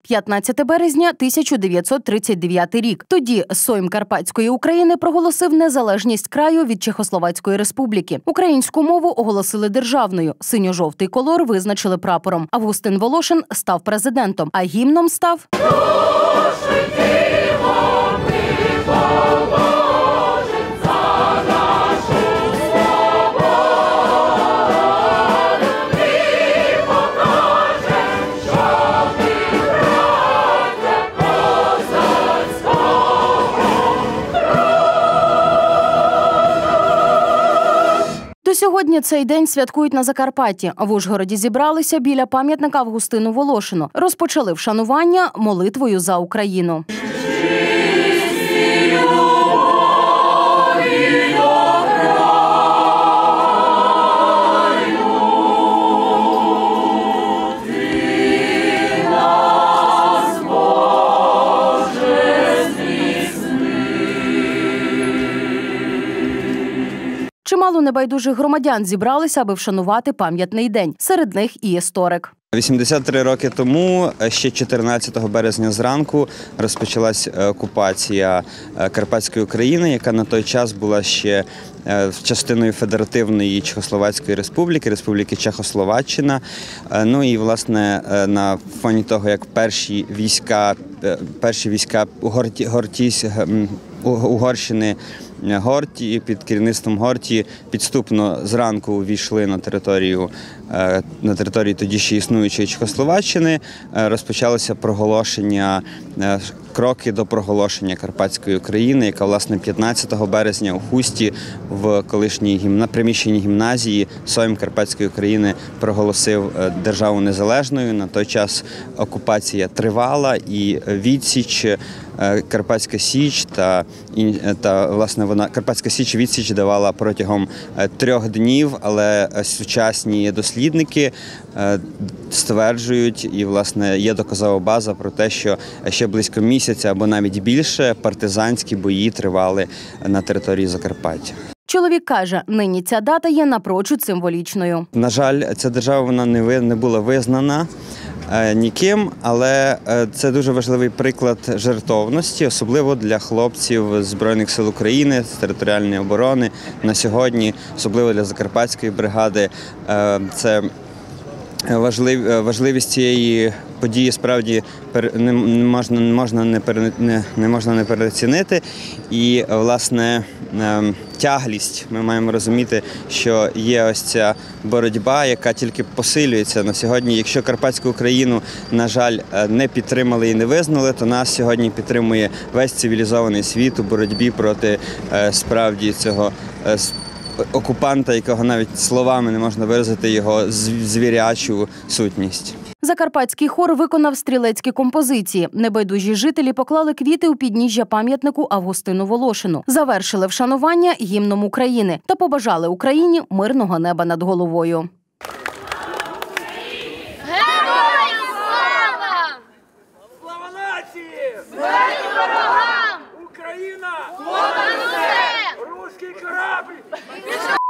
15 березня 1939 рік. Тоді Сойм Карпатської України проголосив незалежність краю від Чехословацької республіки. Українську мову оголосили державною. Синьо-жовтий колор визначили прапором. Августин Волошин став президентом, а гімном став Сьогодні цей день святкують на Закарпатті. В Ужгороді зібралися біля пам'ятника Августину Волошину. Розпочали вшанування молитвою за Україну. Чимало небайдужих громадян зібралися, аби вшанувати пам'ятний день. Серед них і історик. 83 роки тому, ще 14 березня зранку, розпочалась окупація Карпатської України, яка на той час була ще частиною Федеративної Чехословацької республіки, Республіки Чехословаччина. Ну і, власне, на фоні того, як перші війська Угорщини Горті під керівництвом Горті підступно зранку увійшли на територію тоді ще існуючої Чехословаччини, розпочалося кроки до проголошення Карпатської України, яка, власне, 15 березня у Хусті в колишній приміщенні гімназії Сойм Карпатської України проголосив державу незалежною. На той час окупація тривала і відсіч, Карпатська Січ Карпатська Січ відсіч давала протягом 3 днів, але сучасні дослідники стверджують, і, власне, є доказова база про те, що ще близько місяця або навіть більше партизанські бої тривали на території Закарпаття. Чоловік каже, нині ця дата є напрочуд символічною. На жаль, ця держава не була визнана ніким, але це дуже важливий приклад жертовності, особливо для хлопців Збройних сил України, з територіальної оборони. На сьогодні, особливо для Закарпатської бригади, це важливість цієї події справді не можна не переоцінити. І, власне, тяглість. Ми маємо розуміти, що є ось ця боротьба, яка тільки посилюється на сьогодні. Якщо Карпатську Україну, на жаль, не підтримали і не визнали, то нас сьогодні підтримує весь цивілізований світ у боротьбі проти справді цього окупанта, якого навіть словами не можна виразити його звірячу сутність. Закарпатський хор виконав стрілецькі композиції. Небайдужі жителі поклали квіти у підніжжя пам'ятнику Августину Волошину. Завершили вшанування гімном України та побажали Україні мирного неба над головою. Героям слава! Слава нації! Смерть ворогам! Україна! Понад усе! Руський корабль!